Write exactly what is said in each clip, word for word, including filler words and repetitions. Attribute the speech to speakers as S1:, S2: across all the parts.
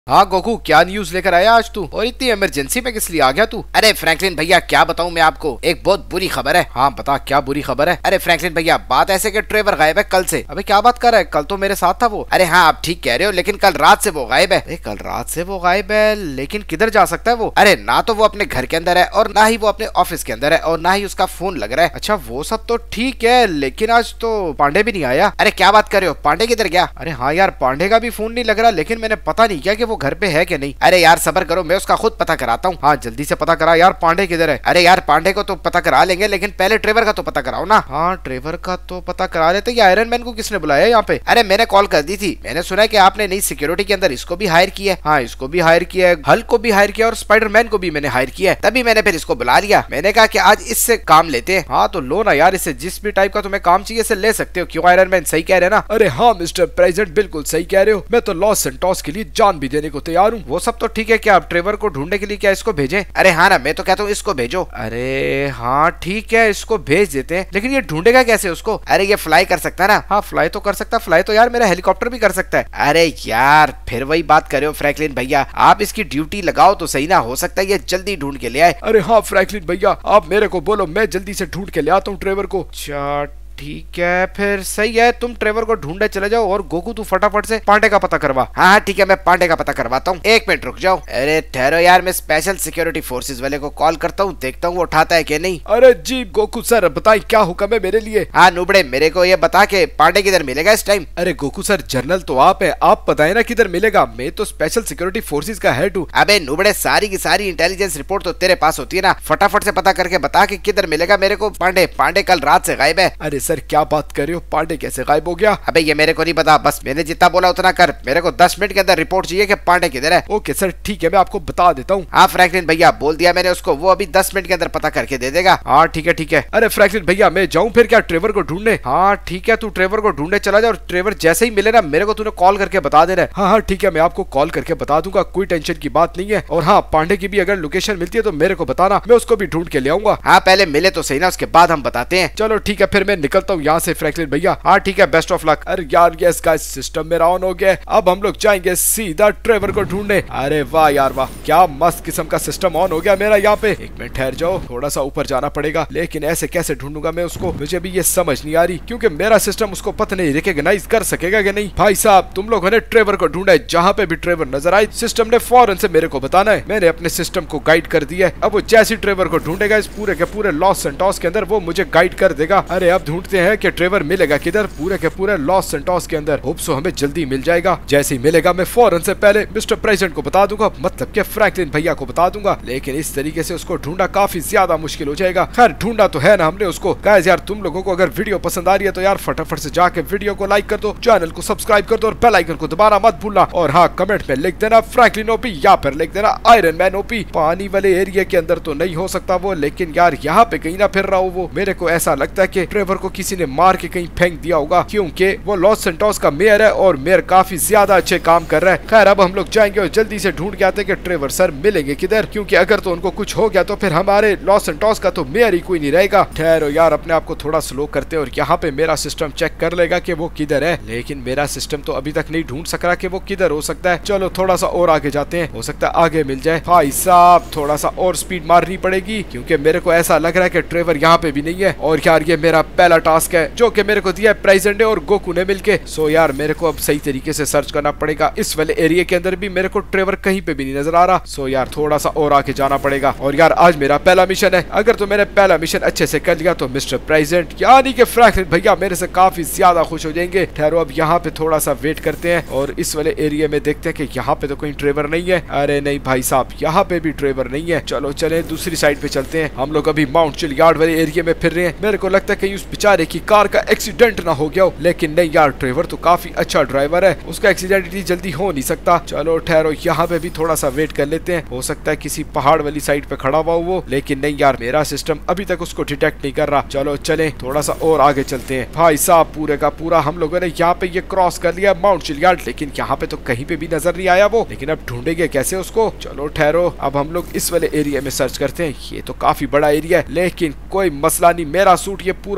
S1: हाँ गोकू, क्या न्यूज लेकर आया आज तू? और इतनी इमरजेंसी में किस लिए आ गया तू?
S2: अरे फ्रैंकलिन भैया, क्या बताऊं मैं आपको, एक बहुत बुरी खबर है।
S1: हाँ बता, क्या बुरी खबर है?
S2: अरे फ्रैंकलिन भैया, बात ऐसे कि ट्रेवर गायब है कल से।
S1: अबे क्या बात कर रहा है? कल तो मेरे साथ था वो।
S2: अरे हाँ, आप ठीक कह रहे हो, लेकिन कल रात से वो गायब है।
S1: अरे कल रात से वो गायब है, लेकिन किधर जा सकता है वो?
S2: अरे ना तो वो अपने घर के अंदर है और ना ही वो अपने ऑफिस के अंदर है और ना ही उसका फोन लग रहा है।
S1: अच्छा वो सब तो ठीक है, लेकिन आज तो पांडे भी नहीं आया।
S2: अरे क्या बात कर रहे हो, पांडे किधर गया?
S1: अरे हाँ यार, पांडे का भी फोन नहीं लग रहा, लेकिन मैंने पता नहीं किया कि वो घर पे है कि नहीं।
S2: अरे यार सबर करो, मैं उसका खुद पता कराता हूँ।
S1: हाँ जल्दी से पता करा यार, पांडे किधर है?
S2: अरे यार पांडे को तो पता करा लेंगे, लेकिन पहले ट्रेवर का तो पता कराओ ना।
S1: हाँ ट्रेवर का तो पता करा लेते। ये आयरन मैन को किसने बुलाया यहाँ पे?
S2: अरे मैंने कॉल कर दी थी, मैंने सुना है कि आपने नई सिक्योरिटी के अंदर इसको भी हायर किया है।
S1: हाँ इसको भी हायर किया है, हल्क को भी हायर किया और स्पाइडरमैन को भी मैंने हायर किया है।
S2: तभी मैंने फिर इसको बुला लिया, मैंने कहा कि आज इससे काम लेते हैं।
S1: हाँ तो लो ना यार, इससे जिस भी टाइप का तुम्हें काम चाहिए इसे ले सकते हो। क्यों आयरन मैन, सही कह रहे हैं ना?
S3: अरे हाँ मिस्टर प्रेसिडेंट, बिल्कुल सही कह रहे हो। मैं तो लॉस सेंटोस के लिए जान भी देने को तैयार हूँ।
S1: वो सब तो ठीक है, क्या आप ट्रेवर को ढूंढने के लिए क्या इसको भेजें?
S2: अरे हाँ ना, मैं तो कहता हूँ इसको भेजो।
S1: अरे हाँ ठीक है, इसको भेज देते हैं, लेकिन ये ढूंढेगा कैसे उसको?
S2: अरे ये फ्लाई कर सकता है ना?
S1: हाँ फ्लाई तो कर सकता है, फ्लाई तो यार मेरा हेलीकॉप्टर भी कर सकता है।
S2: अरे यार फिर वही बात कर रहे हो फ्रैंकलिन भैया, आप इसकी ड्यूटी लगाओ तो सही ना, हो सकता है ये जल्दी ढूंढ के ले आए।
S3: अरे हाँ फ्रैंकलिन भैया, आप मेरे को बोलो, मैं जल्दी से ढूंढ के ले आता हूँ ट्रेवर को।
S1: चार ठीक है, फिर सही है, तुम ट्रेवर को ढूंढने चले जाओ और गोकू तू फटाफट से पांडे का पता करवा।
S2: हाँ हाँ ठीक है, मैं पांडे का पता करवाता हूँ, एक मिनट रुक जाओ। अरे ठहरो यार, मैं स्पेशल सिक्योरिटी फोर्सेस वाले को कॉल करता हूँ, देखता हूँ वो उठाता है कि नहीं।
S3: अरे जी गोकू सर, बताइए क्या हुक्म है मेरे लिए?
S2: हाँ नुबड़े, मेरे को ये बता के पांडे किधर मिलेगा इस टाइम?
S3: अरे गोकू सर, जनरल तो आप है, आप बताए ना किधर मिलेगा। मैं तो स्पेशल सिक्योरिटी फोर्सेस का हेड हूँ।
S2: अबे नुबड़े, सारी की सारी इंटेलिजेंस रिपोर्ट तो तेरे पास होती है ना, फटाफट से पता करके बता के किधर मिलेगा मेरे को पांडे। पांडे कल रात से गायब है।
S3: अरे सर क्या बात कर रहे हो, पांडे कैसे गायब हो गया?
S2: अबे ये मेरे को नहीं पता, बस मैंने जितना बोला उतना कर। मेरे को दस मिनट के अंदर रिपोर्ट चाहिए कि पांडे किधर है।
S3: ओके सर ठीक है, मैं आपको बता देता हूँ।
S2: हाँ फ्रैंकलिन भैया, बोल दिया मैंने उसको, वो अभी दस मिनट के अंदर पता करके दे देगा।
S1: हाँ ठीक है ठीक है।
S3: अरे फ्रैंकलिन भैया, मैं जाऊँ फिर क्या ट्रेवर को ढूंढने?
S1: हाँ ठीक है, तू ट्रेवर को ढूंढने चला जा, और ट्रेवर जैसे ही मिले ना मेरे को तूने कॉल करके बता देना है।
S3: हाँ हाँ ठीक है, मैं आपको कॉल करके बता दूंगा, कोई टेंशन की बात नहीं है। और हाँ, पांडे की भी अगर लोकेशन मिलती है तो मेरे को बताना, मैं उसको भी ढूंढ के ले आऊंगा।
S2: हाँ पहले मिले तो सही ना, उसके बाद हम बताते हैं।
S3: चलो ठीक है, फिर मैं निकलता हूँ यहाँ से फ्रैंकलिन भैया।
S1: हाँ ठीक है, बेस्ट ऑफ लक।
S3: अरे यार ये इसका सिस्टम मेरा ऑन हो गया, अब हम लोग जाएंगे सीधा ट्रेवर को ढूंढने। अरे वाह यार वाह, क्या मस्त किस्म का सिस्टम ऑन हो गया मेरा यहाँ पे। एक मिनट ठहर जाओ, थोड़ा सा ऊपर जाना पड़ेगा, लेकिन ऐसे कैसे ढूंढूंगा मैं उसको, मुझे भी ये समझ नहीं आ रही, क्योंकि मेरा सिस्टम उसको पता नहीं रिकॉग्नाइज कर सकेगा कि नहीं। भाई साहब, तुम लोगों ने ट्रेवर को ढूंढा है, जहाँ पे भी ट्रेवर नजर आए सिस्टम ने फौरन से मेरे को बताना है। मैंने अपने सिस्टम को गाइड कर दिया है, अब वो जैसी ट्रेवर को ढूंढेगा इस पूरे के पूरे लॉस सेंटोस के अंदर, वो मुझे गाइड कर देगा। अरे अब ढूंढते हैं कि ट्रेवर मिलेगा किधर पूरे के पूरे लॉस सेंटोस के अंदर। होप सो हमें जल्दी मिल जाएगा। जैसे ही मिलेगा मैं फौरन से पहले मिस्टर प्रेसिडेंट को बता दूंगा, मतलब कि फ्रैंकलिन भैया को बता दूंगा, लेकिन इस तरीके से उसको ढूंढना काफी ज्यादा मुश्किल हो जाएगा। खैर ढूंढा तो है ना हमने उसको। गाइस यार, तुम लोगों को अगर वीडियो पसंद आ रही है तो यार फटाफट से जाके वीडियो को लाइक कर दो, चैनल को सब्सक्राइब कर दो और बेल आइकन को दबाना मत भूलना। और हाँ, कमेंट में लिख देना फ्रैंकलिन ओपी या फिर लिख देना आयरन मैन ओपी। पानी वाले एरिया के अंदर तो नहीं हो सकता वो, लेकिन यार यहाँ पे कहीं ना फिर रहा हो वो। मेरे को ऐसा लगता है कि ट्रेवर को किसी ने मार के कहीं फेंक दिया होगा, क्योंकि वो लॉस सेंटोस का मेयर है और मेयर काफी ज्यादा अच्छे काम कर रहा है। खैर अब हम लोग जाएंगे और जल्दी से ढूंढ के आते हैं कि ट्रेवर सर मिलेंगे किधर, क्योंकि अगर तो उनको कुछ हो गया तो फिर हमारे लॉस सेंटोस का तो मेयर ही कोई नहीं रहेगा। ठहरो यार, अपने आप को थोड़ा स्लो करते हैं और यहाँ पे मेरा सिस्टम चेक कर लेगा कि वो किधर है, लेकिन मेरा सिस्टम तो अभी तक नहीं ढूंढ सक रहा कि वो किधर हो सकता है। चलो थोड़ा सा और आगे जाते हैं, हो सकता है आगे मिल जाए। भाई साहब, थोड़ा सा और स्पीड मारनी पड़ेगी, क्योंकि मेरे को ऐसा लग रहा है कि ट्रेवर यहाँ पे भी नहीं है। और यार ये मेरा पहला टास्क है जो कि मेरे को दिया है प्रेसिडेंट और गोकू ने मिलके। सो यार मेरे को अब सही तरीके से सर्च करना पड़ेगा। इस वाले एरिया के अंदर भी मेरे को ट्रेवर कहीं पे भी नहीं नजर आ रहा। सो यार थोड़ा सा और आगे जाना पड़ेगा। और यार आज मेरा पहला मिशन है, अगर तो मैंने पहला मिशन अच्छे से कर लिया तो मिस्टर प्रेसिडेंट यानी कि फ्रैंकलिन भैया मेरे से काफी ज्यादा खुश हो जाएंगे। ठहरो अब यहाँ पे थोड़ा सा वेट करते हैं और इस वाले एरिया में देखते हैं कि यहाँ पे तो कोई ट्रेवर नहीं है। अरे नहीं भाई साहब, यहाँ पे भी ट्रेवर नहीं है। चलो चले दूसरी साइड पे चलते हैं। हम लोग अभी माउंट चिलियार्ड वाले एरिया में फिर रहे हैं। मेरे को लगता है कहीं उस बेचारे की कार का एक्सीडेंट ना हो गया हो, लेकिन नहीं यार, ट्रेवर तो काफी अच्छा ड्राइवर है, उसका एक्सीडेंट इतनी जल्दी हो नहीं सकता। चलो ठहरो, यहाँ पे भी थोड़ा सा वेट कर लेते हैं, हो सकता है किसी पहाड़ वाली साइड पे खड़ा हुआ वो, लेकिन नहीं यार, मेरा सिस्टम अभी तक उसको डिटेक्ट नहीं कर रहा। चलो चले थोड़ा सा और आगे चलते हैं। भाई साहब, पूरे का पूरा हम लोगों ने यहाँ पे ये क्रॉस कर लिया माउंट चिलियार्ड, लेकिन यहाँ पे तो कहीं पे भी नजर नहीं आया वो। लेकिन अब ढूंढेंगे कैसे उसको। चलो ठहरो, अब हम लोग इस वाले एरिया में सर्च करते हैं। ये तो काफी बड़ा एरिया है, लेकिन कोई मसला नहीं, मेरा सूट ये पूरा का पूरा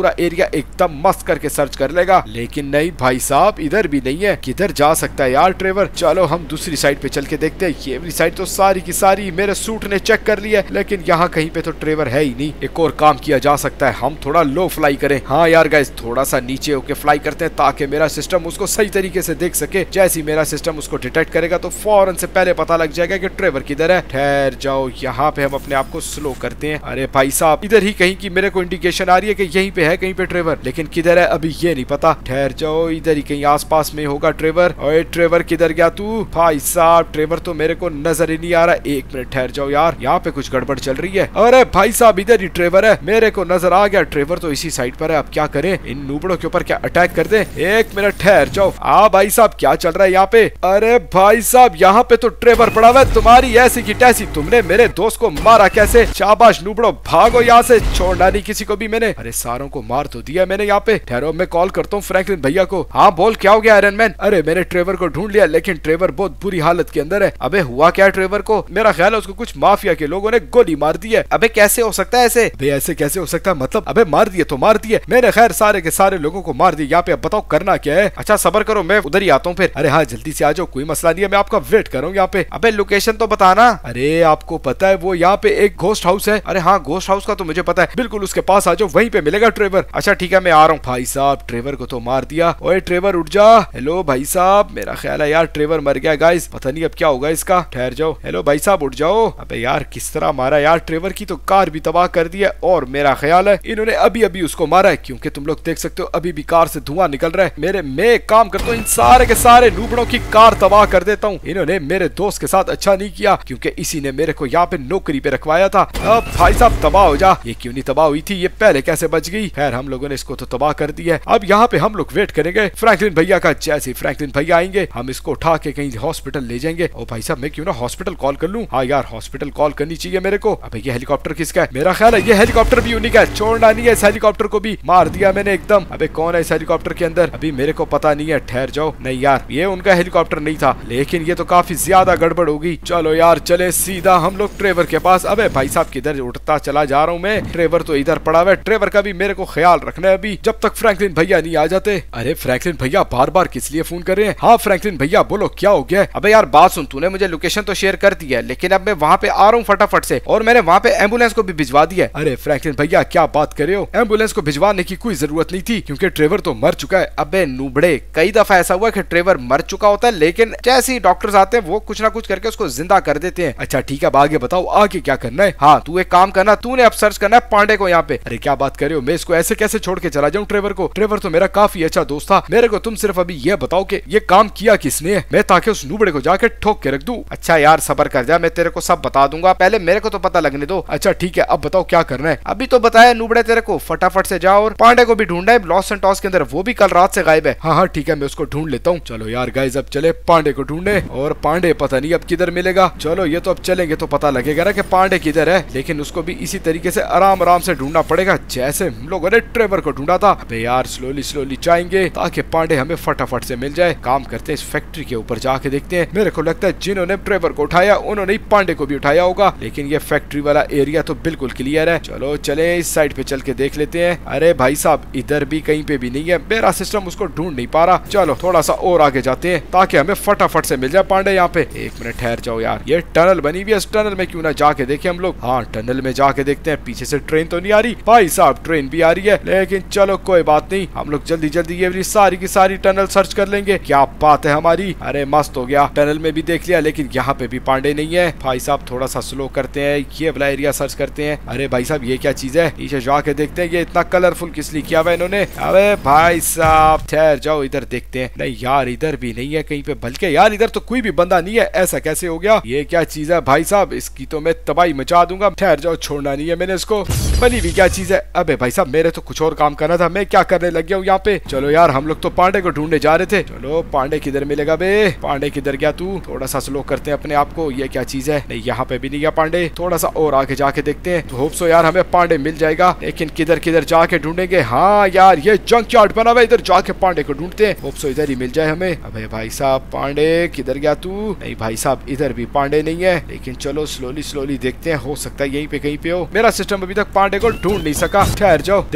S3: पूरा एरिया एकदम मस्त करके सर्च कर लेगा। लेकिन नहीं भाई साहब, इधर भी नहीं है। किधर जा सकता है यार ट्रेवर? चलो हम दूसरी साइड पे चल के देखते हैं। ये वाली साइड तो सारी की सारी मेरे सूट ने चेक कर ली है, लेकिन यहाँ कहीं पे तो ट्रेवर है ही नहीं। एक और काम किया जा सकता है, हम थोड़ा लो फ्लाई करें। हाँ यार गाइस, थोड़ा सा नीचे होके फ्लाई करते हैं ताकि मेरा सिस्टम उसको सही तरीके से देख सके। जैसे ही मेरा सिस्टम उसको डिटेक्ट करेगा तो फौरन से पहले पता लग जाएगा कि ट्रेवर किधर है। ठहर जाओ, यहाँ पे हम अपने आप को स्लो करते हैं। अरे भाई साहब, इधर ही कहीं की मेरे को इंडिकेशन आ रही है कि यहीं पे है कहीं पे ट्रेवर, लेकिन किधर है अभी ये नहीं पता। ठहर जाओ, इधर ही कहीं आसपास में होगा ट्रेवर। ओए ट्रेवर किधर गया तू? भाई साहब ट्रेवर तो मेरे को नजर ही नहीं आ रहा। एक मिनट ठहर जाओ यार, यहाँ पे कुछ गड़बड़ चल रही है। अरे भाई साहब, इधर ही ट्रेवर है, मेरे को नजर आ गया। ट्रेवर तो इसी साइड पर है। अब क्या करें, इन नूबड़ों के ऊपर क्या अटैक कर दे? एक मिनट ठहर जाओ। आ भाई साहब, क्या चल रहा है यहाँ पे? अरे भाई साहब, यहाँ पे तो ट्रेवर पड़ा हुआ है। तुम्हारी ऐसी की तैसी, तुमने मेरे दोस्त को मारा कैसे? शाबाश नूबड़ो, भागो यहाँ से, छोड़ना नहीं किसी को भी मैंने। अरे सारों को मार तो दिया मैंने यहाँ पे। ठहरो, मैं कॉल करता हूँ फ्रैंकलिन भैया को। हाँ बोल, क्या हो गया आयरन मैन? अरे मैंने ट्रेवर को ढूंढ लिया, लेकिन ट्रेवर बहुत बुरी हालत के अंदर है। अबे हुआ क्या ट्रेवर को? मेरा ख्याल है उसको कुछ माफिया के लोगों ने गोली मार दी है।
S2: अबे कैसे हो सकता है ऐसे?
S3: अबे ऐसे कैसे हो सकता है मतलब? अबे मार दिए तो मार दिए मैंने, खैर सारे के सारे लोगों को मार दिया। यहाँ पे अब बताओ करना क्या है? अच्छा सबर करो, मैं उधर ही आता हूँ फिर। अरे हाँ जल्दी से आ जाओ, कोई मसला नहीं है, मैं आपका वेट कर रहा हूँ यहाँ पे।
S2: अबे लोकेशन तो बताना।
S3: अरे आपको पता है वो यहाँ पे एक घोस्ट हाउस है?
S2: अरे हाँ, घोस्ट हाउस का तो मुझे पता है।
S3: बिल्कुल उसके पास आ जाओ, वहीं पे मिलेगा ट्रेवर।
S2: अच्छा ठीक है, मैं आ रहा हूँ।
S3: भाई साहब ट्रेवर को तो मार दिया। ओए ट्रेवर उठ जा। हेलो भाई साहब, मेरा ख्याल है यार ट्रेवर मर गया गाइस, पता नहीं अब क्या होगा इसका। ठहर जाओ। हेलो भाई साहब उठ जाओ। अबे यार किस तरह मारा यार, ट्रेवर की तो कार भी तबाह कर दी है, और मेरा ख्याल है इन्होंने अभी अभी उसको मारा है, क्योंकि तुम लोग देख सकते हो अभी भी कार से धुआं निकल रहा है। मेरे मैं एक काम करता हूँ, इन सारे के सारे नूबड़ों की कार तबाह कर देता हूँ। इन्होंने मेरे दोस्त के साथ अच्छा नहीं किया, क्योंकि इसी ने मेरे को यहाँ पे नौकरी पे रखवाया था। अब भाई साहब तबाह हो जा। ये क्यों नहीं तबाह हुई थी, ये पहले कैसे बच गई? खैर हम लोगों ने इसको तो तबाह कर दिया है। अब यहाँ पे हम लोग वेट करेंगे फ्रैंकलिन भैया का। जैसे फ्रैंकलिन भैया आएंगे हम इसको उठा के कहीं हॉस्पिटल ले जाएंगे। ओ भाई साहब, मैं क्यों ना हॉस्पिटल कॉल कर लूं? हाँ यार हॉस्पिटल कॉल करनी चाहिए मेरे को। अबे ये हेलीकॉप्टर किसका है? मेरा ख्याल है ये हेलीकॉप्टर भी उन्हीं का है। छोड़ना नहीं है, इस हेलीकॉप्टर को भी मार दिया मैंने एकदम। अबे कौन है इस हेलीकॉप्टर के अंदर? अभी मेरे को पता नहीं है। ठहर जाओ। नहीं यार ये उनका हेलीकॉप्टर नहीं था, लेकिन ये तो काफी ज्यादा गड़बड़ होगी। चलो यार चले सीधा हम लोग ट्रेवर के पास। अबे भाई साहब किधर उठता चला जा रहा हूँ मैं? ट्रेवर तो इधर पड़ा हुआ है। ट्रेवर का भी मेरे को ख्याल रखना है अभी, जब तक फ्रैंकलिन भैया नहीं आ जाते। अरे फ्रैंकलिन भैया बार बार किस लिए फोन कर रहे हैं? हाँ फ्रैंकलिन भैया बोलो क्या हो गया?
S2: अबे यार बात सुन, तूने मुझे लोकेशन तो शेयर कर दी है, लेकिन अब मैं वहाँ पे आ रहा हूँ फटाफट से, और मैंने वहाँ पे एम्बुलेंस को भी भिजवा दिया है।
S3: अरे फ्रैंकलिन भैया क्या बात कर रहे हो? एम्बुलेंस को भिजवाने की कोई जरूरत नहीं थी, क्योंकि ट्रेवर तो मर चुका है।
S2: अबे नूबड़े, कई दफा ऐसा हुआ कि ट्रेवर मर चुका होता है, लेकिन जैसे ही डॉक्टर्स आते हैं वो कुछ ना कुछ करके उसको जिंदा कर देते हैं।
S3: अच्छा ठीक है, अब आगे बताओ आगे क्या करना है?
S2: हाँ तू एक काम करना, तूने अब सर्च करना है पांडे को यहाँ पे।
S3: अरे क्या बात कर रहे हो, मैं इसको ऐसे कैसे छोड़ के चला जाऊँ ट्रेवर को? ट्रेवर तो मेरा काफी अच्छा दोस्त था। मेरे को तुम सिर्फ अभी ये बताओ कि ये काम किया किसने है, मैं ताकि उस नूबड़े को जाके ठोक के रख दूं।
S2: अच्छा यार सबर कर जा, मैं तेरे को सब बता दूंगा, पहले मेरे को तो पता लगने दो।
S3: अच्छा ठीक है, अब बताओ क्या करना है?
S2: अभी तो बताया नूबड़े तेरे को, फटाफट से जाओ और पांडे को भी ढूंढना है लॉस एंड टॉस के अंदर, वो भी कल रात से गायब है।
S3: हाँ हाँ ठीक है, मैं उसको ढूंढ लेता हूँ। चलो यार गाइस अब चले पांडे को ढूंढने, और पांडे पता नहीं अब किधर मिलेगा। चलो ये तो अब चलेंगे तो पता लगेगा ना कि पांडे किधर है, लेकिन उसको भी इसी तरीके से आराम आराम से ढूंढना पड़ेगा जैसे हम लोगों ने ट्रेवर को ढूंढा था। अबे यार स्लोली स्लोली जाएंगे ताकि पांडे हमें फटाफट से मिल जाए। काम करते हैं इस फैक्ट्री के ऊपर जाके देखते हैं। मेरे को लगता है जिन्होंने ट्रेवर को उठाया उन्होंने ही पांडे को भी उठाया होगा, लेकिन ये फैक्ट्री वाला एरिया तो बिल्कुल क्लियर है। चलो चले इस साइड पे चल के देख लेते हैं। अरे भाई साहब इधर भी कहीं पे भी नहीं है, मेरा सिस्टम उसको ढूंढ नहीं पा रहा। चलो थोड़ा सा और आगे जाते हैं ताकि हमें फटाफट से मिल जाए पांडे यहाँ पे। एक मिनट ठहर जाओ यार, ये टनल बनी हुई है, इस टनल में क्यों ना जाके देखे हम लोग। हाँ टनल में जाके देखते हैं। पीछे से ट्रेन तो नहीं आ रही भाई साहब, ट्रेन भी आ रही है, लेकिन चलो कोई बात नहीं, हम लोग जल्दी जल्दी ये सारी की सारी टनल सर्च कर लेंगे। क्या बात है हमारी। अरे मस्त हो गया, टनल में भी देख लिया, लेकिन यहाँ पे भी पांडे नहीं है। भाई साहब थोड़ा सा स्लो करते हैं, ये वाला एरिया सर्च करते हैं। अरे भाई साहब ये क्या चीज है, नीचे जाके देखते हैं। ये इतना कलरफुल किस लिए किया हुआ इन्होंने? अबे भाई साहब ठहर जाओ, इधर देखते हैं। नहीं यार इधर भी नहीं है कहीं पे, बल्कि यार इधर तो कोई भी बंदा नहीं है, ऐसा कैसे हो गया? ये क्या चीज है भाई साहब, इसकी तो मैं तबाही मचा दूंगा। ठहर जाओ, छोड़ना नहीं है मैंने इसको। बनी भी क्या चीज है? अबे भाई साहब मेरे तो कुछ और काम करना था, मैं क्या करने लग गया हूँ यहाँ पे। चलो यार हम लोग तो पांडे को ढूंढने जा रहे थे। चलो पांडे किधर मिलेगा बे? पांडे किधर गया तू? थोड़ा सा स्लो करते हैं अपने आप को। ये क्या चीज है? नहीं यहाँ पे भी नहीं गया पांडे, थोड़ा सा और आगे जाके देखते हैं। तो होप सो यार हमें पांडे मिल जाएगा, लेकिन किधर किधर जाके ढूंढेंगे। हाँ यार ये जंक यार्ड बना हुआ, इधर जाके पांडे को ढूंढते हैं, होप सो इधर ही मिल जाए हमें। अबे भाई साहब पांडे किधर गया तू? नहीं भाई साहब इधर भी पांडे नहीं है, लेकिन चलो स्लोली स्लोली देखते हैं, हो सकता है यहीं पे कहीं पे हो। मेरा सिस्टम अभी तक पांडे को ढूंढ नहीं सका। ठहर जाओ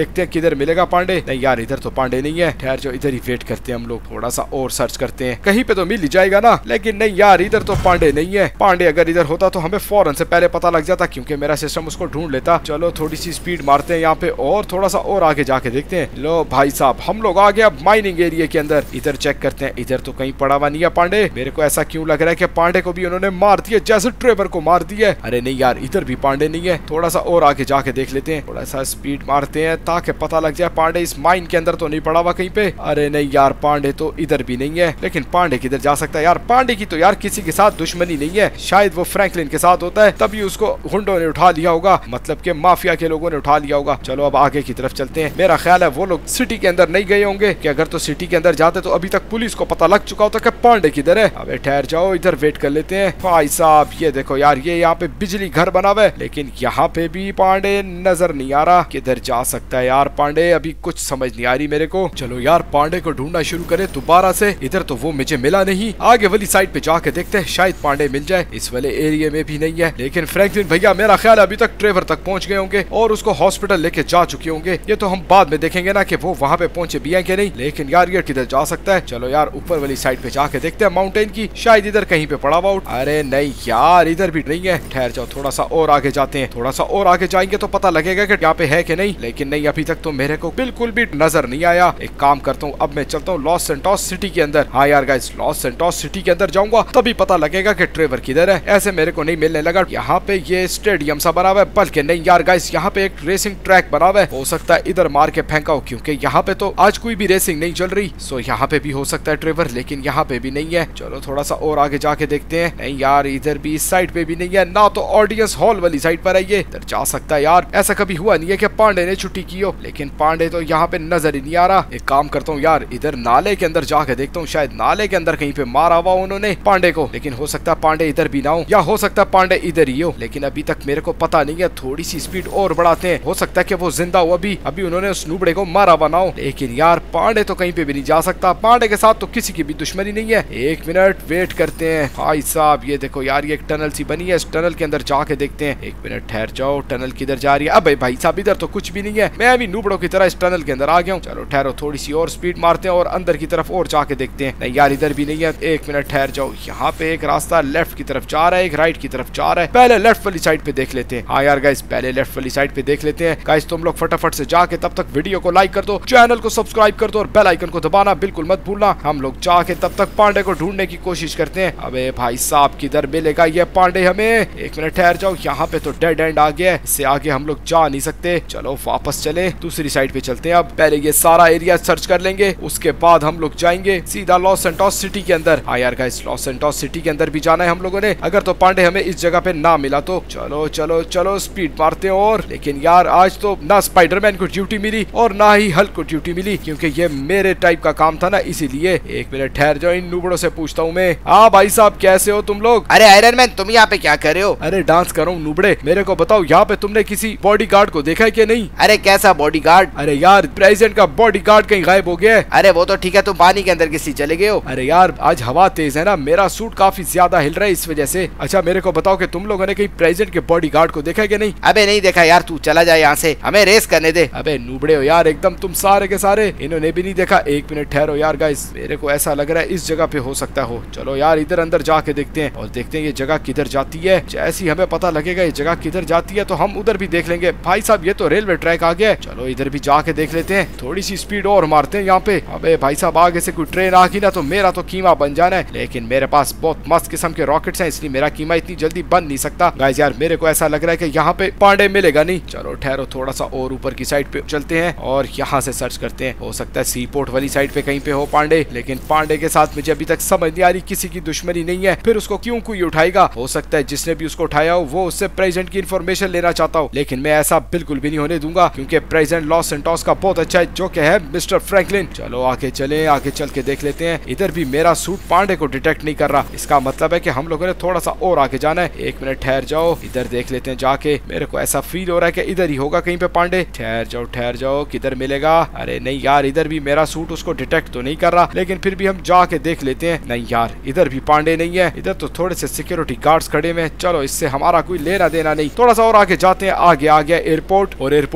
S3: देखते हैं किधर मिलेगा पांडे। नहीं यार इधर तो पांडे नहीं है, ठहर जाओ इधर ही वेट करते हैं हम लोग, थोड़ा सा और सर्च करते हैं, कहीं पे तो मिल ही जाएगा ना। लेकिन नहीं यार इधर तो पांडे नहीं है, पांडे अगर इधर होता तो हमें फौरन से पहले पता लग जाता क्योंकि मेरा सिस्टम उसको ढूंढ लेता। चलो थोड़ी सी स्पीड मारते हैं यहाँ पे और थोड़ा सा और आगे जाके देखते हैं। लो भाई साहब हम लोग आ गए अब माइनिंग एरिया के अंदर, इधर चेक करते हैं, इधर तो कहीं पड़ा हुआ नहीं है पांडे। मेरे को ऐसा क्यों लग रहा है कि पांडे को भी उन्होंने मार दिया जैसे ट्रेवर को मार दिया। अरे नहीं यार इधर भी पांडे नहीं है, थोड़ा सा और आगे जाके देख लेते हैं, थोड़ा सा स्पीड मारते हैं ताकि पता लग जाए पांडे इस माइन के अंदर तो नहीं पड़ा हुआ कहीं पे। अरे नहीं यार पांडे तो इधर भी नहीं है, लेकिन पांडे किधर जा सकता है यार। पांडे की तो यार किसी के साथ दुश्मनी नहीं है, शायद वो फ्रैंकलिन के साथ होता है तभी उसको गुंडों ने उठा लिया होगा, मतलब कि माफिया के लोगों ने उठा लिया होगा। चलो अब आगे की तरफ चलते हैं। मेरा ख्याल है वो लोग सिटी के अंदर नहीं गए होंगे, कि अगर तो सिटी के अंदर जाते तो अभी तक पुलिस को पता लग चुका होता कि पांडे किधर है। अबे ठहर जाओ इधर वेट कर लेते हैं। भाई साहब ये देखो यार ये यहाँ पे बिजली घर बना हुआ है, लेकिन यहाँ पे भी पांडे नजर नहीं आ रहा, किधर जा सकता है यार पांडे, अभी कुछ समझ नहीं आ रही मेरे को। चलो यार पांडे को ढूंढना शुरू करें दोबारा से। इधर तो वो मुझे मिला नहीं, आगे वाली साइड पे जाके देखते हैं शायद पांडे मिल जाए। इस वाले एरिया में भी नहीं है, लेकिन फ्रैंकलिन भैया मेरा ख्याल अभी तक ट्रेवर तक पहुंच गए होंगे और उसको हॉस्पिटल लेके जा चुके होंगे। ये तो हम बाद में देखेंगे ना कि वो वहाँ पे पहुंचे भी है कि नहीं, लेकिन यार ये किधर जा सकता है। चलो यार ऊपर वाली साइड पे जाके देखते हैं माउंटेन की, शायद इधर कहीं पे पड़ा हुआ। अरे नहीं यार इधर भी नहीं है, ठहर जाओ थोड़ा सा और आगे जाते हैं, थोड़ा सा और आगे जाएंगे तो पता लगेगा कि यहाँ पे है कि नहीं, लेकिन नहीं अभी तक तो मेरे को बिल्कुल भी नजर नहीं आया। एक काम करता हूँ अब मैं चलता हूँ लॉस सैंटोस सिटी के अंदर। हाँ यार गाइस लॉस सैंटोस सिटी के अंदर जाऊंगा तभी पता लगेगा कि ट्रेवर किधर है, ऐसे मेरे को नहीं मिलने लगा। यहाँ पे ये स्टेडियम सा बना हुआ है, बल्कि नहीं यार गाइस यहाँ पे एक रेसिंग ट्रैक बना हुआ है, हो सकता है इधर मार के फेंका हो क्योंकि यहाँ पे तो आज कोई भी रेसिंग नहीं चल रही। सो यहाँ पे भी हो सकता है ट्रेवर, लेकिन यहाँ पे भी नहीं है। चलो थोड़ा सा और आगे जाके देखते हैं। नहीं यार इधर भी इस साइड पे भी नहीं है, ना तो ऑडियंस हॉल वाली साइड पर है, ये इधर जा सकता है यार। ऐसा कभी हुआ नहीं है कि पांडे ने छुट्टी की हो, लेकिन पांडे तो यहाँ पे नजर ही नहीं आ रहा। एक काम करता हूँ यार इधर नाले के अंदर जाके देखता हूँ, शायद नाले के अंदर कहीं पे मारा हुआ उन्होंने पांडे को, लेकिन हो सकता है पांडे इधर भी ना हो, या हो सकता है पांडे इधर ही हो, लेकिन अभी तक मेरे को पता नहीं है। थोड़ी सी स्पीड और बढ़ाते हैं, हो सकता है कि वो जिंदा हो अभी अभी उन्होंने उस नूबड़े को मारा हुआ ना हो, लेकिन यार पांडे तो कहीं पे भी नहीं जा सकता, पांडे के साथ तो किसी की भी दुश्मनी नहीं है। एक मिनट वेट करते हैं। भाई साहब ये देखो यार ये एक टनल सी बनी है, इस टनल के अंदर जाके देखते हैं। एक मिनट ठहर जाओ, टनल किधर जा रही है? अबे भाई साहब इधर तो कुछ भी नहीं है, मैं अभी नूबड़ों की तरह इस टनल के अंदर आ गया हूँ। चलो ठहरो थोड़ी सी और स्पीड मारते हैं और अंदर की तरफ और जाके देखते हैं। नहीं यार इधर भी नहीं है, एक मिनट ठहर जाओ, यहाँ पे एक रास्ता लेफ्ट की तरफ जा रहा है, एक राइट की तरफ जा रहा है, पहले लेफ्ट वाली साइड पे देख लेते हैं। हाँ यार गाइस पहले लेफ्ट वाली साइड पे देख लेते हैं। गाइस तुम लोग फटाफट से जाके तब तक वीडियो को लाइक कर दो, चैनल को सब्सक्राइब कर दो और बेल आइकन को दबाना बिल्कुल मत भूलना। हम लोग जाके तब तक पांडे को ढूंढने की कोशिश करते हैं। अबे भाई साहब किधर मिलेगा ये पांडे हमें? एक मिनट ठहर जाओ, यहाँ पे तो डेड एंड आ गया है, इससे आगे हम लोग जा नहीं सकते। चलो वापस चले, दूसरी साइड पे चलते हैं। अब पहले ये सारा एरिया सर्च कर लेंगे, उसके बाद हम लोग जाएंगे सीधा लॉस सैंटोस सिटी के अंदर। हाँ यार गाइस लॉस सैंटोस सिटी के अंदर भी जाना है हम लोगों ने, अगर तो पांडे हमें इस जगह पे ना मिला तो। चलो चलो चलो स्पीड मारते हैं और, लेकिन यार आज तो ना स्पाइडरमैन को ड्यूटी मिली और ना ही हल्क को ड्यूटी मिली, क्योंकि ये मेरे टाइप का काम था ना, इसीलिए। एक मिनट ठहर जाओ, इन नूबड़ों से पूछता हूँ मैं। हाँ भाई साहब कैसे हो तुम लोग?
S2: अरे आयरन मैन तुम यहाँ पे क्या कर रहे हो?
S3: अरे डांस कर रहा हूँ नूबड़े, मेरे को बताओ यहाँ पे तुमने किसी बॉडीगार्ड को देखा है कि नहीं?
S2: अरे कैसा बॉडीगार्ड?
S3: अरे यार प्रेसिडेंट का बॉडीगार्ड कहीं गायब हो गया है।
S2: अरे वो तो ठीक है, तुम पानी के अंदर किसी चले गए हो।
S3: अरे यार आज हवा तेज है ना, मेरा सूट काफी ज्यादा हिल रहा है इस वजह से। अच्छा मेरे को बताओ कि तुम लोगों ने कहीं प्रेसिडेंट के बॉडीगार्ड को देखा है कि नहीं?
S2: अबे नहीं देखा यार, तू चला जाए यहाँ से, हमें रेस करने दे।
S3: अबे नूबड़े हो यार एकदम तुम सारे के सारे, इन्होंने भी नहीं देखा। एक मिनट ठहरो यार गाइस, मेरे को ऐसा लग रहा है इस जगह पे हो सकता हो। चलो यार इधर अंदर जाके देखते हैं और देखते हैं ये जगह किधर जाती है। जैसे ही हमें पता लगेगा ये जगह किधर जाती है तो हम उधर भी देख लेंगे। भाई साहब ये तो रेलवे ट्रैक आ गया है, चलो इधर भी जाके देख लेते हैं। थोड़ी सी स्पीड और मारते हैं यहाँ पे। अबे भाई साहब आगे से कोई ट्रेन आ गई ना तो मेरा तो कीमा बन जाना है, लेकिन मेरे पास बहुत मस्त किस्म के रॉकेट्स हैं, इसलिए मेरा कीमा इतनी जल्दी बन नहीं सकता। गाइस यार मेरे को ऐसा लग रहा है कि यहाँ पे पांडे मिलेगा नहीं। चलो ठहरो थोड़ा सा और ऊपर की साइड पे चलते हैं और यहाँ से सर्च करते हैं, हो सकता है सी पोर्ट वाली साइड पे कहीं पे हो पांडे, लेकिन पांडे के साथ मुझे अभी तक समझ नहीं आ रही किसी की दुश्मनी नहीं है, फिर उसको क्यों कोई उठाएगा? हो सकता है जिसने भी उसको उठाया हो वो उससे प्रेसिडेंट की इन्फॉर्मेशन लेना चाहता हो, लेकिन मैं ऐसा बिल्कुल भी नहीं होने दूंगा क्योंकि प्रेसिडेंट लॉस सैंटोस का बहुत अच्छा है जो कि है मिस्टर फ्रैंकलिन। चलो आगे चले, आगे चल के देख लेते हैं। इधर भी मेरा सूट पांडे को डिटेक्ट नहीं कर रहा, इसका मतलब है कि हम लोगों ने थोड़ा सा और आगे जाना है। एक मिनट ठहर जाओ, इधर देख लेते हैं जाके। मेरे को ऐसा फील हो रहा है कि इधर ही होगा कहीं पे पांडे। ठहर जाओ ठहर जाओ, किधर मिलेगा? अरे नहीं यार इधर भी मेरा सूट उसको डिटेक्ट तो नहीं कर रहा, लेकिन फिर भी हम जाके देख लेते हैं। नहीं यार इधर भी पांडे नहीं है, इधर तो थोड़े से सिक्योरिटी गार्ड्स खड़े में। चलो इससे हमारा कोई लेना देना नहीं। थोड़ा सा और आगे जाते हैं, आगे आ गया एयरपोर्ट और एयरपोर्ट पे जाके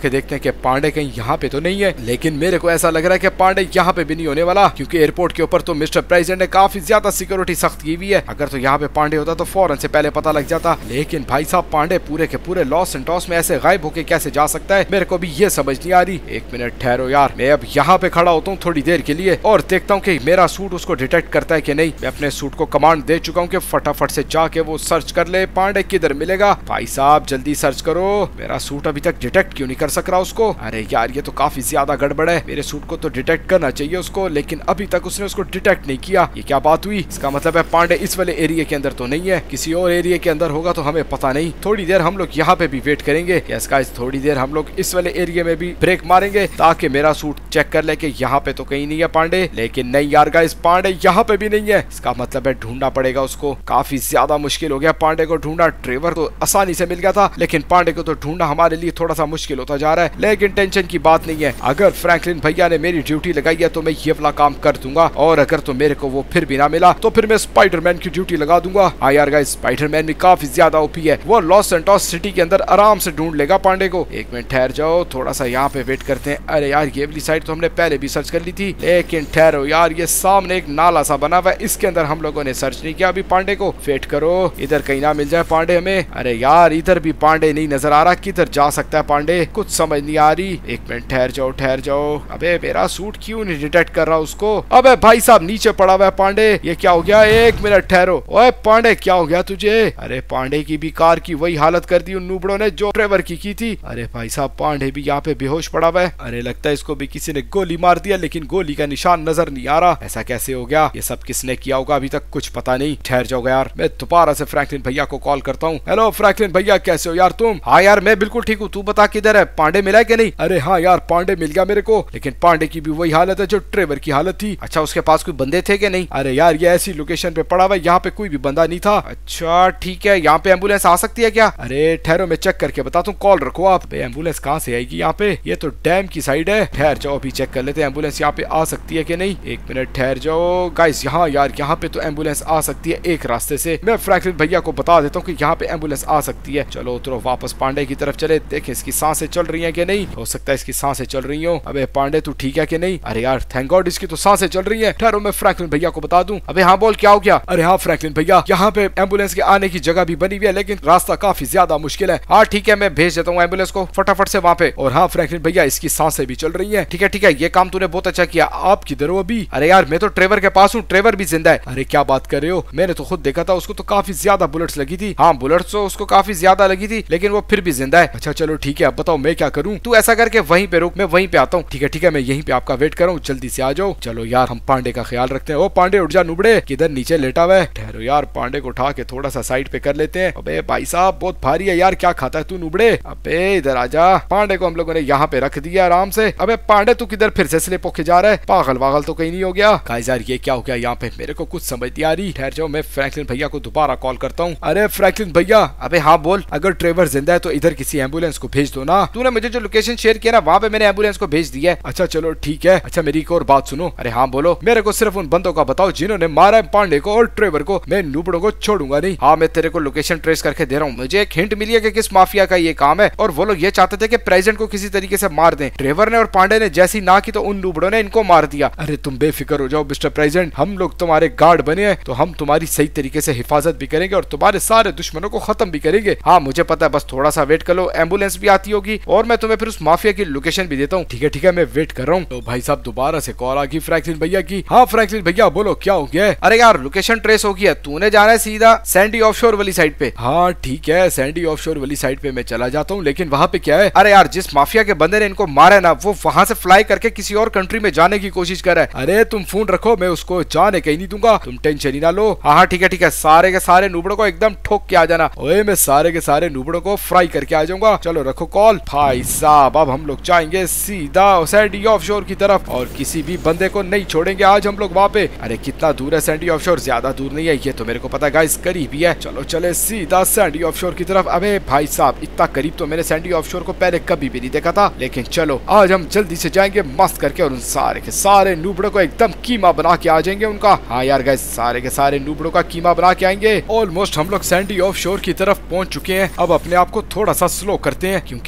S3: जाके देखते हैं कि पांडे कहीं यहाँ पे तो नहीं है, लेकिन मेरे को ऐसा लग रहा है कि पांडे यहाँ पे भी नहीं होने वाला, क्योंकि एयरपोर्ट के ऊपर तो मिस्टर प्रेसिडेंट ने काफी ज्यादा सिक्योरिटी सख्त की हुई है। अगर तो यहाँ पे पांडे होता तो फौरन से पहले पता लग जाता, लेकिन भाई साहब पांडे पूरे के पूरे लॉस एंटोस में ऐसे गायब होके कैसे जा सकता है, मेरे को भी ये समझ नहीं आ रही। एक मिनट ठहरो यार, मैं अब यहाँ पे खड़ा होता हूँ थोड़ी देर के लिए और देखता हूँ कि मेरा सूट उसको डिटेक्ट करता है कि नहीं। मैं अपने सूट को कमांड दे चुका हूँ कि फटाफट से जाके वो सर्च कर ले पांडे किधर मिलेगा। भाई साहब जल्दी सर्च करो, मेरा सूट अभी तक डिटेक्ट क्यों नहीं कर सक रहा उसको। अरे यार ये तो काफी ज्यादा गड़बड़ है, मेरे सूट को तो डिटेक्ट करना चाहिए उसको, लेकिन अभी तक उसने उसको डिटेक्ट नहीं किया। ये क्या बात हुई? इसका मतलब है पांडे इस वाले एरिया के अंदर तो नहीं है, किसी और एरिया के अंदर होगा तो हमें पता नहीं। थोड़ी देर हम लोग यहाँ पे भी वेट करेंगे। यस गाइस, थोड़ी देर हम लोग इस वाले एरिया में भी ब्रेक मारेंगे ताकि मेरा सूट चेक कर ले कि यहाँ पे तो कहीं नहीं है पांडे। लेकिन नहीं यार गाइस, पांडे यहाँ पे भी नहीं है। इसका मतलब है ढूंढना पड़ेगा उसको। काफी ज्यादा मुश्किल हो गया पांडे को ढूंढना। ट्रेवर तो आसानी से मिल गया था, लेकिन पांडे को तो ढूंढना हमारे लिए थोड़ा सा मुश्किल होता जा रहा है। लेकिन टेंशन की बात नहीं है, अगर फ्रैंकलिन भैया ने मेरी ड्यूटी लगाई है तो मैं ये वाला काम कर दूंगा, और अगर तो मेरे को वो फिर भी ना मिला तो फिर मैं स्पाइडरमैन की ड्यूटी लगा दूंगा। हाँ यार गाइस, स्पाइडरमैन भी काफी ज्यादा ओपी है, वो लॉस एंटोस सिटी के अंदर आराम से ढूंढ लेगा पांडे को। एक मिनट ठहर जाओ, थोड़ा सा यहाँ पे वेट करते हैं। अरे यार ये वाली साइड तो हमने पहले भी सर्च कर ली थी, लेकिन ठहरो यार, ये सामने एक नाला सा बना हुआ है, इसके अंदर हम लोगों ने सर्च नहीं किया अभी पांडे को। वेट करो, इधर कहीं ना मिल जाए पांडे हमें। अरे यार इधर भी पांडे नहीं नजर आ रहा, किधर जा सकता है पांडे, कुछ समझ नहीं आ रही। एक मिनट ठहर जाओ ठहर जाओ। अबे मेरा सूट क्यों नहीं डिटेक्ट कर रहा उसको? अबे भाई साहब नीचे पड़ा हुआ है पांडे, ये क्या हो गया? एक मिनट ठहरो। ओए पांडे क्या हो गया तुझे? अरे पांडे की भी कार की वही हालत कर दी उन नूबड़ों ने जो ट्रेवर की की थी। अरे भाई साहब पांडे भी यहाँ पे बेहोश पड़ा हुआ है। अरे लगता है इसको भी किसी ने गोली मार दिया, लेकिन गोली का निशान नजर नहीं आ रहा। ऐसा कैसे हो गया? ये सब किसने किया होगा अभी तक कुछ पता नहीं। ठहर जाओ यार, मैं दोबारा से फ्रैंकलिन भैया को कॉल करता हूँ। हेलो फ्रैंकलिन भैया, कैसे हो यार तुम? हाँ यार मैं बिल्कुल ठीक हूँ, तू बता किधर है? पांडे मिला है कि नहीं? अरे हाँ यार पांडे मिल गया मेरे को, लेकिन पांडे की भी वही हालत है जो ट्रेवर की हालत थी। अच्छा उसके पास कोई बंदे थे कि नहीं? अरे यार ये ऐसी लोकेशन पे पड़ा हुआ है, यहाँ पे कोई भी बंदा नहीं था। अच्छा ठीक है, यहाँ पे एम्बुलेंस आ सकती है क्या? अरे ठहरो मैं चेक करके बताता हूँ, कॉल रखो आप। एम्बुलेंस कहाँ से आएगी यहाँ पे? ये तो डैम की साइड है। ठहर जाओ अभी चेक कर लेते हैं एम्बुलेंस यहाँ पे आ सकती है कि नहीं। एक मिनट ठहर जाओ गाइस, यहाँ यार यहाँ पे तो एम्बुलेंस आ सकती है एक रास्ते से। मैं फ्रैंकलिन भैया को बता देता हूँ कि यहाँ पे एम्बुलेंस आ सकती है। चलो उतरो वापस पांडे की तरफ चले, देखें इसकी सांसें चल रही है कि नहीं। हो सकता है इसकी सांसें चल रही हो। अबे पांडे तू ठीक है कि नहीं? अरे यार थैंक गॉड इसकी तो सांसें चल रही है। ठहरो मैं फ्रैंकलिन भैया को बता दूं। अबे हाँ बोल क्या हो गया? अरे हाँ फ्रैंकलिन भैया, यहाँ पे एम्बुलेंस के आने की जगह भी बनी हुई है, लेकिन रास्ता काफी ज्यादा मुश्किल है। हाँ ठीक है मैं भेज देता हूँ एम्बुलेंस को फटाफट से वहाँ पे। और हाँ फ्रैंकलिन भैया इसकी सांसें भी चल रही है। ठीक है ठीक है, ये काम तूने बहुत अच्छा किया। आप किधर हो अभी? अरे यार मैं तो ट्रेवर के पास हूँ, ट्रेवर भी जिंदा है। अरे क्या बात कर रहे हो? मैंने तो खुद देखा था, उसको तो काफी ज्यादा बुलेट्स लगी थी। हाँ बुलेट्स तो उसको काफी ज्यादा लगी थी, लेकिन वो फिर भी जिंदा है। अच्छा चलो ठीक है, अब बताओ मैं क्या करूँ? तू ऐसा करके वहीं पे रुक, मैं वहीं पे आता हूँ। ठीक है ठीक है, मैं यहीं पे आपका वेट कर रहा हूँ, जल्दी से आ जाओ। चलो यार हम पांडे का ख्याल रखते हैं। ओ पांडे उठ जा नुबड़े, किधर नीचे लेटा हुआ है? ठहरो यार पांडे को उठा के थोड़ा सा साइड पे कर लेते हैं। अबे भाई साहब बहुत भारी है यार, क्या खाता है तू नुबड़े? अबे इधर आजा। पांडे को हम लोगों ने यहाँ पे रख दिया आराम से। अबे पांडे तू किधर फिर से स्लिप होके जा रहा है? पागल वागल तो कहीं नहीं हो गया? गाइस यार ये क्या हो गया यहाँ पे, मेरे को कुछ समझ नहीं आ रही। ठहर जाओ मैं फ्रैंकलिन भैया को दोबारा कॉल करता हूँ। अरे फ्रैंकलिन भैया। अबे हाँ बोल। अगर ट्रेवर जिंदा है तो इधर किसी एम्बुलेंस को भेज दो ना। तूने मुझे जो लोकेशन शेयर किया ना वहाँ पे मैंने एम्बुलेंस को भेज दिया है। अच्छा चलो ठीक है। अच्छा मेरी एक और बात सुनो। अरे हाँ बोलो। मेरे को सिर्फ उन बंदों का बताओ जिन्होंने मारा है पांडे को और ट्रेवर को, मैं नूबड़ों को छोड़ूंगा नहीं। हाँ मैं तेरे को लोकेशन ट्रेस करके दे रहा हूँ। मुझे एक हिंट मिली है कि किस माफिया का ये काम है, और वो लोग ये चाहते थे कि प्रेसिडेंट को किसी तरीके से मार दें। ट्रेवर ने और पांडे ने जैसी ना की तो उन नूबड़ों ने इनको मार दिया। अरे तुम बेफिक्र हो जाओ मिस्टर प्रेसिडेंट, हम लोग तुम्हारे गार्ड बने हैं तो हम तुम्हारी सही तरीके से हिफाजत भी करेंगे और तुम्हारे सारे दुश्मनों को खत्म भी करेंगे। हाँ मुझे पता है, बस थोड़ा सा वेट कर लो, एम्बुलेंस भी आती होगी और मैं तुम्हें फिर उस माफिया की लोकेशन भी देता हूँ। ठीक है ठीक है मैं वेट कर रहा हूँ। तो भाई साहब दोबारा से कॉल आ गई फ्रैंकलिन भैया की। हाँ फ्रैंकलिन भैया बोलो क्या हो गया? अरे यार लोकेशन ट्रेस हो गया, तूने जाना है सीधा सैंडी ऑफशोर वाली साइड पे। हाँ ठीक है सैंडी ऑफशोर वाली साइड पे मैं चला जाता हूँ, लेकिन वहाँ पे क्या है? अरे यार जिस माफिया के बंदे ने इनको मारा है ना, वो वहाँ से फ्लाई करके किसी और कंट्री में जाने की कोशिश कर रहा है। अरे तुम फोन रखो, मैं उसको जाने कहीं नहीं दूंगा, तुम टेंशन ही ना लो। हाँ हाँ ठीक है ठीक है, सारे के सारे नूबड़ों को एकदम ठोक के आ जाना। ओए मैं सारे के सारे नूबड़ों को फ्राई करके आ जाऊंगा। चलो रखो कॉल। भाई साहब अब हम लोग जाएंगे सीधा सैंडी ऑफशोर की तरफ और किसी भी बंदे को नहीं छोड़ेंगे आज हम लोग वहाँ पे। अरे कितना दूर है सैंडी ऑफशोर? ज्यादा दूर नहीं है, ये तो मेरे को पता है गाइस, करीब ही है। चलो चले सीधा सैंडी ऑफशोर की तरफ। अबे भाई साहब इतना करीब तो मैंने सैंडी ऑफशोर को पहले कभी भी नहीं देखा था, लेकिन चलो आज हम जल्दी से जाएंगे मस्त करके और उन सारे के सारे नूबड़ों को एकदम कीमा बना के आ जाएंगे उनका। हाँ यार गाइस सारे के सारे नूबड़ों का कीमा बना के आएंगे। ऑलमोस्ट हम लोग सैंडी ऑफशोर की तरफ पहुंच चुके हैं। अब अपने आप को थोड़ा सा स्लो करते हैं क्योंकि मेरा ख्याल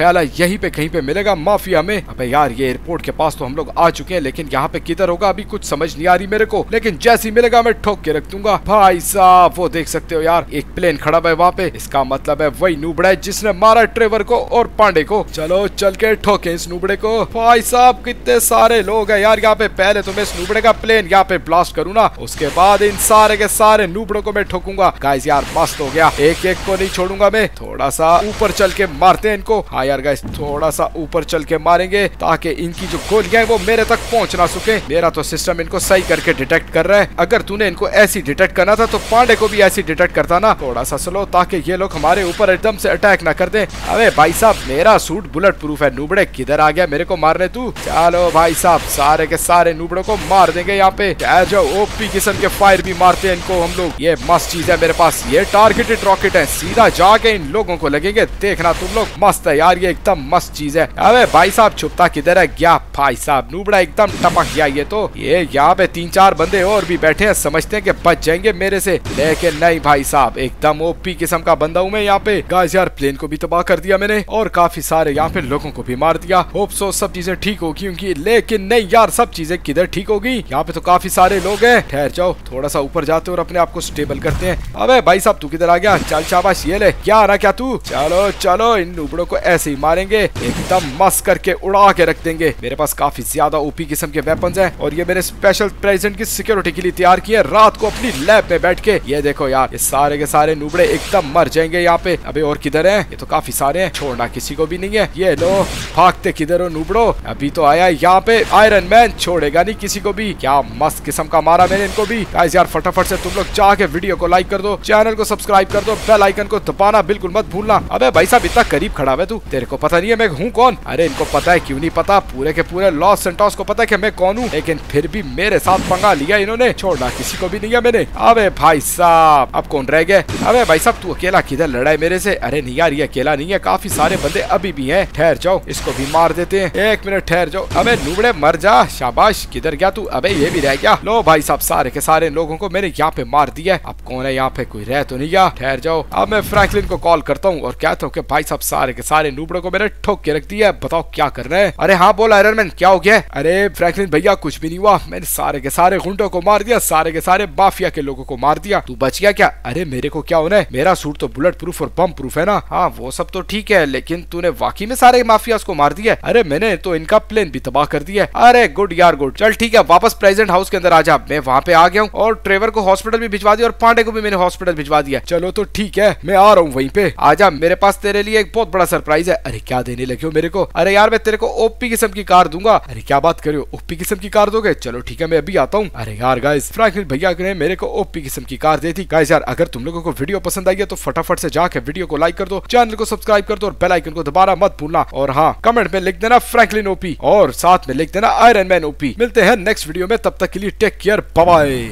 S3: ख्याल है यहीं पे कहीं पे मिलेगा माफिया में। अबे यार ये एयरपोर्ट के पास तो हम लोग आ चुके हैं, लेकिन यहाँ पे किधर होगा अभी कुछ समझ नहीं आ रही मेरे को, लेकिन जैसे ही मिलेगा मैं ठोक के रख दूंगा। भाई साहब वो देख सकते हो यार, एक प्लेन खड़ा है वहाँ पे, इसका मतलब है वही नूबड़ा है जिसने मारा ट्रेवर को और पांडे को। चलो चल के ठोके इस नूबड़े को। भाई साहब कितने सारे लोग हैं यार यहाँ पे। पहले तो मैं इस नूबड़े का प्लेन यहाँ पे ब्लास्ट करूँ ना, उसके बाद इन सारे के सारे नूबड़ों को मैं ठोकूंगा। गाइस यार मस्त हो गया, एक एक को नहीं छोड़ूंगा मैं। थोड़ा सा ऊपर चल के मारते हैं इनको। हाँ यार गाइस थोड़ा सा ऊपर चल के मारेंगे ताकि इनकी जो गोलियां हैं वो मेरे तक पहुंच ना सके। मेरा तो सिस्टम इनको सही करके डिटेक्ट कर रहा है। अगर तूने इनको ऐसी डिटेक्ट करना था तो पांडे को भी ऐसी डिटेक्ट करता ना। थोड़ा सा स्लो ताकि ये लोग हमारे ऊपर एकदम से अटैक ना कर दे। अबे भाई साहब मेरा सूट बुलेट प्रूफ है, नूबड़े किधर आ गया मेरे को मारने तू। चलो भाई साहब सारे के सारे नूबड़ों को मार देंगे यहाँ पे। जो ओपी किस्म के फायर भी मारते हैं इनको हम लोग। ये मस्त चीज है मेरे पास, ये टारगेटेड रॉकेट है, सीधा जाके इन लोगों को लगेंगे। देखना तुम लोग, मस्त है यार ये एकदम मस्त चीज है। अबे भाई साहब छुपता किधर है क्या। भाई साहब नूबड़ा एकदम टपक गया ये तो। ये यहाँ पे तीन चार बंदे और भी बैठे हैं, समझते हैं कि बच जाएंगे मेरे से, लेकिन नहीं भाई साहब एकदम ओपी किस्म का बंदा हूँ मैं यहाँ पे। गाइस यार प्लेन को भी तबाह कर दिया मैंने और काफी सारे यहाँ पे लोगों को भी मार दिया। होप सो सब चीजें ठीक होगी उनकी, लेकिन नहीं यार सब चीजें किधर ठीक होगी। यहाँ पे तो काफी सारे लोग हैं। ठहर जाओ थोड़ा सा ऊपर जाते और अपने आप को स्टेबल करते हैं। अबे भाई साहब तू किधर आ गया। चल शाबाश ये ले, क्या आ रहा क्या तू। चलो चलो इन नूबड़ों को ऐसे ही मारेंगे, एकदम मस्त करके उड़ा के रख देंगे। मेरे पास काफी ज्यादा ओपी किस्म के वेपन्स हैं और ये मैंने स्पेशल प्रेजेंट की सिक्योरिटी के लिए तैयार किए रात को अपनी लैब में बैठ के। ये देखो यार ये सारे के सारे नूबड़े एकदम मर जाएंगे यहाँ पे। अबे और किधर है, ये तो काफी सारे हैं, छोड़ना किसी को भी नहीं है। ये लो भागते किधर हो नूबड़ो, अभी तो आया यहाँ पे आयरन मैन, छोड़ेगा नहीं किसी को भी। क्या मस्त किस्म का मारा मैंने इनको भी। गाइस यार फटाफट से तुम लोग जाके वीडियो को लाइक कर दो, चैनल को सब्सक्राइब कर दो, बेल आइकन को दबाना बिल्कुल मत भूलना। अबे भाई साहब इतना करीब खड़ा है तू, तेरे को पता नहीं है मैं हूँ कौन। अरे इनको पता है, क्यों नहीं पता, पूरे के पूरे लॉस सेंटोस को पता है कि मैं कौन हूँ, लेकिन फिर भी मेरे साथ पंगा लिया इन्होंने, छोड़ना किसी को भी नहीं है मैंने। अबे भाई साहब अब कौन रह गए। अबे भाई साहब तू अकेला किधर लड़ा है मेरे से। अरे नहीं यार ये अकेला नहीं है, काफी सारे बंदे अभी भी हैं। ठहर जाओ इसको भी मार देते हैं, एक मिनट ठहर जाओ। अबे नूबड़े मर जा, शाबाश। किधर गया तू। अबे ये भी रह गया। लो भाई साहब सारे के सारे लोगों को मैंने यहाँ पे मार दिया। अब कौन है यहाँ पे, कोई रह तो नहीं गया। ठहर जाओ अब मैं फ्रैंकलिन को कॉल करता हूँ और कहता हूँ कि भाई साहब सारे के सारे नूबड़ों को मैंने ठोक के रख दिया है, बताओ क्या कर रहे हैं। अरे हाँ बोल आयरन मैन क्या हो गया। अरे फ्रैंकलिन भैया कुछ भी नहीं हुआ, मैंने सारे के सारे गुंडों को मार दिया, सारे के सारे माफिया के लोगों को मार दिया। तू बच गया क्या। अरे मेरे को क्या होना है, मेरा सूट तो बुलेट प्रूफ और बम प्रूफ है ना। हाँ वो सब तो ठीक है, लेकिन तूने वाकई में सारे माफिया को मार दिया। अरे मैंने तो इनका प्लेन भी तबाह कर दिया। अरे गुड यार गुड, चल ठीक है वापस प्रेजेंट हाउस के अंदर आ जा। मैं वहाँ पे आ गया हूँ और ट्रेवर को हॉस्पिटल भी भिजवा दिया और पांडे को भी मैंने हॉस्पिटल भिजवा दिया। चलो तो ठीक है मैं आ रहा हूँ वहीं पे। आजा, मेरे पास तेरे लिए एक बहुत बड़ा सरप्राइज है। अरे क्या देने लगे हो मेरे को। अरे यार मैं तेरे को ओपी किस्म की कार दूंगा। अरे क्या बात कर रहे हो, ओपी किस्म की कार दोगे। चलो ठीक है मैं अभी आता हूँ। अरे यार गाइस फ्रैंकलिन भैया ने मेरे को ओपी किस्म की कार दी थी। गाइस यार अगर तुम लोगों को वीडियो पसंद आई है तो फटाफट से जाके वीडियो को लाइक कर दो, चैनल को सब्सक्राइब कर दो और बेल आइकन को दबाना मत भूलना। और हाँ कमेंट में लिख देना फ्रैंकलिन ओपी और साथ में लिख देना आयरन मैन ओपी। मिलते हैं नेक्स्ट वीडियो में, तब तक के लिए टेक केयर, बाय बाय।